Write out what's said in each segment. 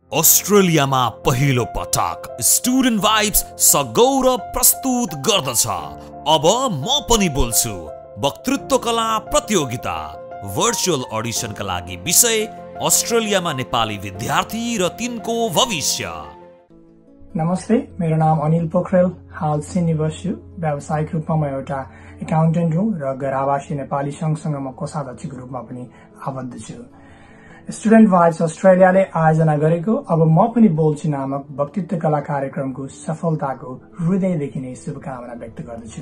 अस्ट्रेलियामा पहिलो पटक स्टुडेन्ट भाइब्स सगौरव प्रस्तुत गर्दछ। अब म पनि बोल्छु वक्तृत्व कला प्रतियोगिता। भर्चुअल अडिसनका लागि विषय अस्ट्रेलियामा नेपाली विद्यार्थी र तिनको भविष्य। नमस्ते, मेरो नाम अनिल पोखरेल। हाल सिडनी बस्छु। व्यावसायिक रूपमा म एउटा एकाउन्टेन्ट हुँ र गैर आवासीय नेपाली संघसँग म कोषाध्यक्षको रूपमा पनि आबद्ध छु। स्टुडेन्ट भाइब्स अस्ट्रेलियाले आयोजना गरेको अब म पनि बोल्छु नामक वक्तृत्व कला कार्यक्रमको सफलताको हृदयदेखि नै शुभकामना व्यक्त गर्दछु।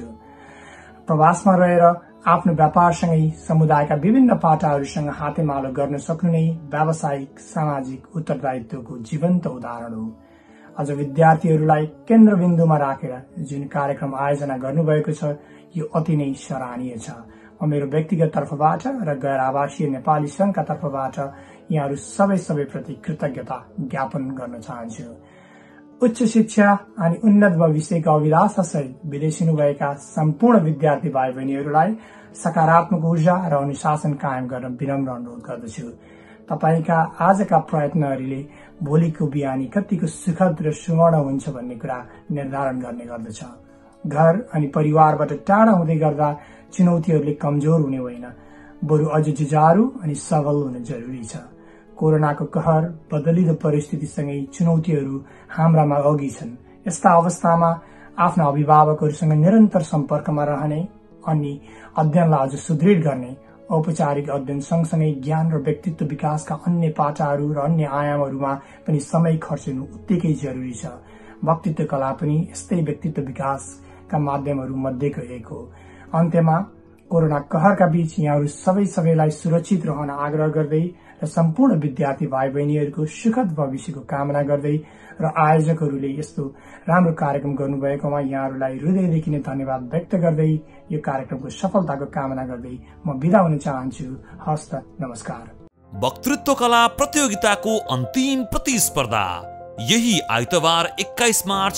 प्रवासमा रहेर आफ्नो व्यापारसँगै समुदायका विभिन्न पाटाहरूसँग हातेमालो गर्न सक्नु नै व्यावसायिक सामाजिक उत्तरदायित्वको जीवन्त उदाहरण हो। अझ विद्यार्थीहरूलाई केन्द्रबिन्दुमा राखेर जुन कार्यक्रम आयोजना गर्नुभएको छ यो अति नै सराहनीय छ। म मेरो व्यक्तिगत तर्फबाट र गैर आवासीय नेपाली संघका तर्फबाट यहाँहरू सबैप्रति कृतज्ञता ज्ञापन गर्न चाहन्छु। उच्च शिक्षा अनि उन्नत भविष्यको अभिलाषासहित विदेश हुनुभएका सम्पूर्ण विद्यार्थी भाइ बहिनीहरूलाई सकारात्मक ऊर्जा र अनुशासन कायम गर्न विनम्र अनुरोध गर्दछु। तपाईका आजका प्रयत्नहरूले भोलिको बिहानी कतिको सुखद र सुवर्ण हुन्छ भन्ने कुरा निर्धारण गर्ने गर्दछ। घर अनि परिवारबाट टाढा हुँदै गर्दा चुनौतीहरूले कमजोर हुने होइन, बरु अझ जुझारू अनि सबल हुन जरुरी छ। कोरोनाको कहर, बदलिदो परिस्थितिसँगै चुनौतीहरू हाम्रामा अघि छन्। यस्ता अवस्थामा आफ्ना अभिभावकहरूसँग निरन्तर सम्पर्कमा रहने अनि अध्ययनलाई अझ सुदृढ गर्ने, औपचारिक अध्ययन सँगसँगै ज्ञान र व्यक्तित्व विकासका अन्य पाटाहरू र अन्य आयामहरूमा पनि समय खर्चिनु उत्तिकै जरुरी छ। वक्तृत्व कला पनि यस्तै व्यक्तित्व विकासका माध्यमहरू मध्येको एक हो। अन्त्यमा कोरोना कहरका बीच यहाँहरू सबैलाई सुरक्षित रहन आग्रह गर्दै र सम्पूर्ण विद्यार्थी भाइ बहिनीहरूको सुखद भविष्यको कामना गर्दै र आयोजकहरूले यस्तो राम्रो कार्यक्रम गर्नुभएकोमा यहाँहरूलाई हृदयदेखि नै धन्यवाद व्यक्त गर्दै यो कार्यक्रमको सफलताको कामना गर्दै म बिदा हुन चाहन्छु। हस्त नमस्कार। वक्तृत्व कला प्रतियोगिताको अन्तिम प्रतिस्पर्धा यही आइतबार 21 मार्च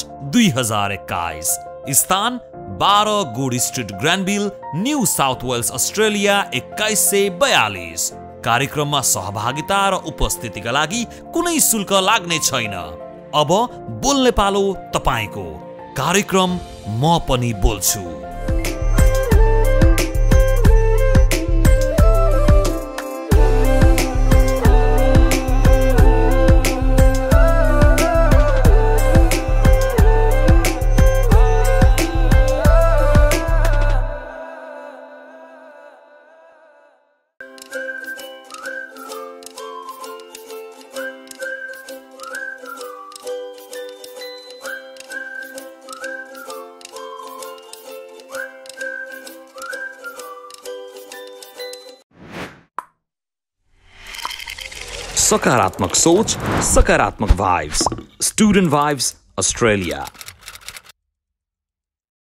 2021। स्थान 12 good street Granville, new south wales, Australia 2142। कार्यक्रममा सहभागिता र उपस्थितिका लागि कुनै शुल्क लाग्ने छैन। अब बोल्ने पालो तपाईको। कार्यक्रम म पनि बोल्छु। सकारात्मक सोच, सकारात्मक वाइब्स। Student vibes Australia.